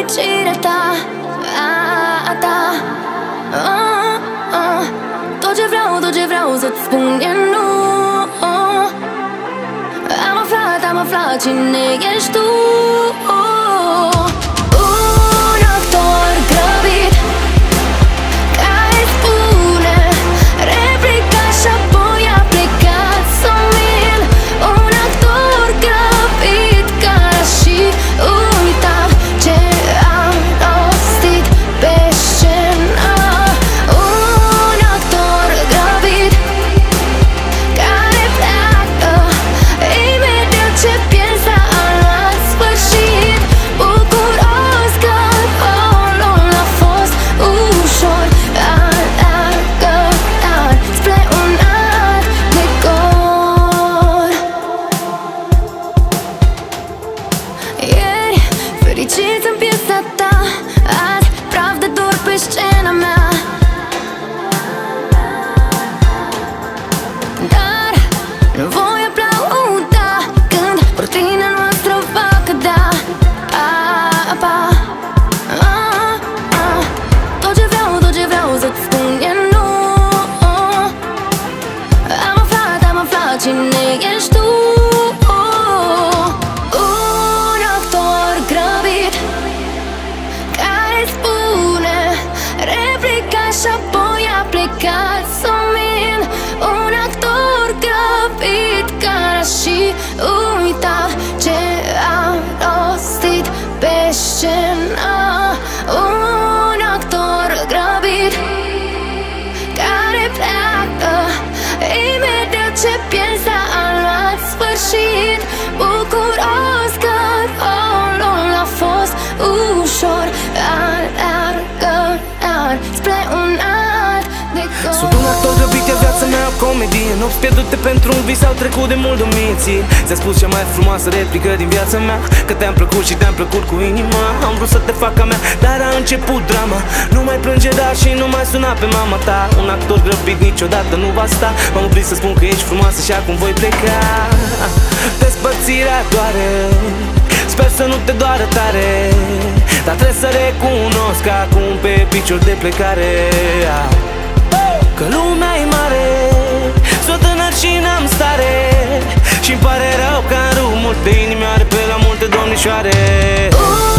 fericirea ta, Tot ce vreau să-ți spun e nu. Am aflat cine ești tu. Un actor grăbit care spune replica și apoi a plecat să min. Un actor grăbit care și uitat ce am rostit pe scenă. Un actor grăbit care pleacă imediat ce piesa a luat sfârșit. Bucuros că rolul a fost ușor. Alergător spre un alt decor. Ieri fericit în piesa ta, azi praf de dor pe scena mea. Dar nu voi aplauda când cortina noastră va cădea. Tot ce vreau să-ți spun e nu. Am aflat cine ești tu. Un actor grăbit care spune replica și apoi a plecat să min. Un actor grăbit care și uitat ce am rostit pe scenă. Un actor grăbit care pleacă imediat ce piesa a luat sfârșit. Bucuros că rolul a fost ușor. Alergător spre un alt decor. Sunt un actor grăbit, e viața mea o comedie. Nopți pierdute pentru un vis, au trecut de mult de mii ție. Ți-a spus cea mai frumoasă replică din viața mea, că te-am plăcut și te-am plăcut cu inima. Am vrut să te fac a mea, dar a început drama. Nu mai plânge, dar și nu mai suna pe mama ta. Un actor grăbit niciodată nu va sta. M-am oprit să spun că ești frumoasă și acum voi pleca. Despărțirea doare, sper să nu te doară tare, dar trebuie să recunosc că acum pe picior de plecare. Că lumea e mare, s-o tânăr și n-am stare, și-mi pare rău că am rupt multe inimioare pe la multe domnișoare.